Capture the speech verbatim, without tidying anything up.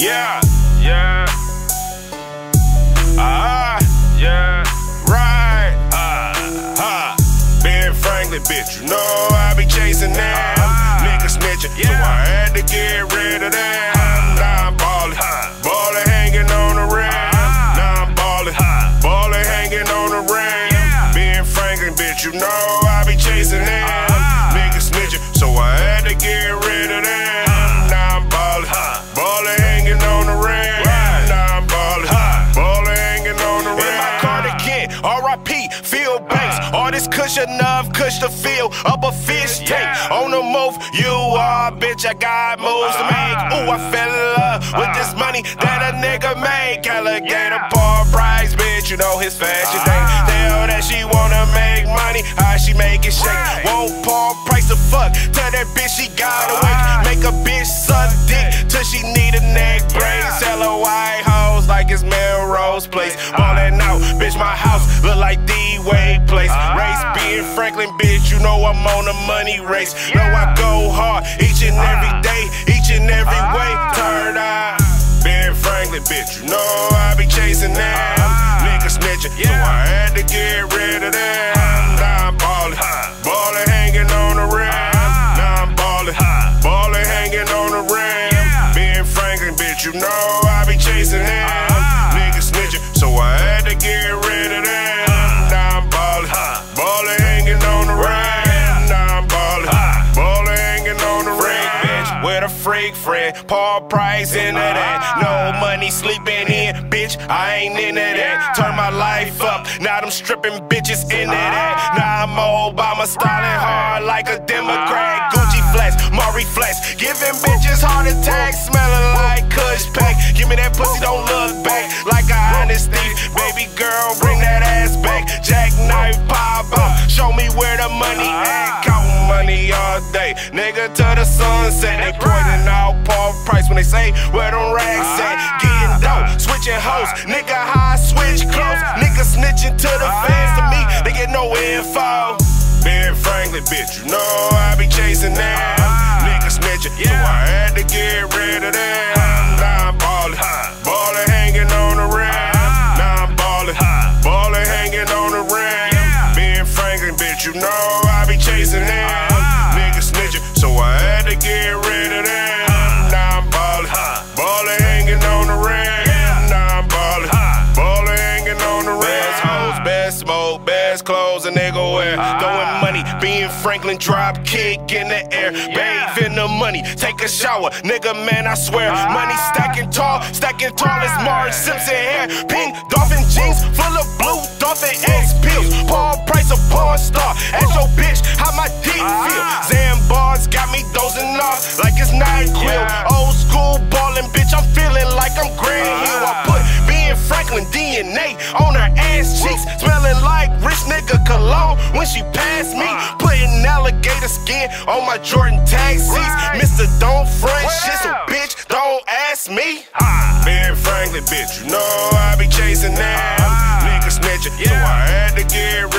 Yeah, yeah. Ah, uh, yeah. Right. Ah, uh, ha. Ben Franklin, bitch, you know I be chasing them. Uh, Niggas snitching, yeah. So I had to get rid of them. Uh, now I'm ballin', uh, ballin' hanging on the rim. Uh, now I'm ballin', uh, ballin' hanging on the rim. Yeah. Ben Franklin, bitch, you know I be chasing them. Uh, Niggas snitching, so I had to get rid of them. Uh, now I'm ballin', uh, ballin' hanging on the rim. Right. Now I'm ballin', uh, ballin' hanging on the rim. In my cardigan, R I P, Phil Banks. Uh, All this kush enough, kush to fill up a fish tank. Yeah. On the move, you are, bitch, I got moves uh, to make. Ooh, I fell in love uh, with this money that a nigga made. Alligator yeah. Paul Price, bitch, you know his fashion uh, thing. Tell that she wanna make money, how she make it shake. Right. Won't Paul Price the fuck, tell that bitch she gotta uh, wait. Make a bitch suck dick till she need a neck brace. Yeah. Sell her white hoes like it's Melrose Place. Uh, Ballin' out, bitch, my house look like D-Wade Place. Uh, Race Ben Franklin, bitch, you know I'm on a money race. Yeah. Know I go hard each and every day, each and every uh, way. Turn out, Ben Franklin, bitch, you know I be chasing them. Uh, Niggas snitching, yeah. So I had to get rid of them. Uh, now I'm ballin', uh, ballin' hanging on the rim. Uh, now I'm ballin', uh, ballin' hanging on the rim. Yeah. Ben Franklin, bitch, you know I be chasing them. Uh, Niggas snitching, so I had to get rid of them. Uh, now I'm ballin', uh, ballin' hanging on the rim. Now I'm ballin', uh, ballin' hanging on the rim. Bitch, with a freak friend, Paul Price into that. No money sleeping in, bitch, I ain't into that. Turn my life up, now I'm stripping bitches into that. Now I'm Obama styling hard like a Democrat. Gucci flex, Maury flex, giving bitches heart attacks, smelling like Kush pack. Give me that pussy, don't look back, like a honest thief. Baby girl, bring that ass back. Jackknife pop up, show me where the money at. Counting money all day, nigga, to the sunset. They pointing out Paul Price when they say where them rags at. Getting dope, switching hoes, nigga, how I switch clothes. Nigga snitching to the fans, to me, they get no info. Ben Franklin, bitch, you know I be chasing them. Nigga snitching, so I had to get rid of them. Now I'm ballin', ballin' hanging on the rim. Now I'm ballin', ballin' hanging on the rim. Ben Franklin, bitch, you know I be chasing them. Nigga snitching, so I had to get rid of them. Now I'm ballin', ballin' hanging on the rim. Now I'm ballin', ballin' hanging on the rim. Best hoes, best smoke, best clothes a nigga wear. Throwing money, Ben Franklin, drop kick in the air. Bathe in the money, take a shower, nigga, man, I swear. Money stacking tall, stacking tall as Marge Simpson hair. Pink dolphin jeans, full of blue dolphin X pills. Paul Price a porn star, ask your bitch how my dick feel. Zan bars got me dozing off like it's NyQuil. Old school ballin', bitch, I'm feeling like I'm Grant Hill. I put Ben Franklin D N A on her ass cheeks, smelling like rich nigga cologne when she passed me. Putting alligator skin on my Jordan taxis. Mister Don't front shit, so bitch, don't ask me. Ben Franklin, bitch, you know I be chasing them. Niggas snitching, so I had to get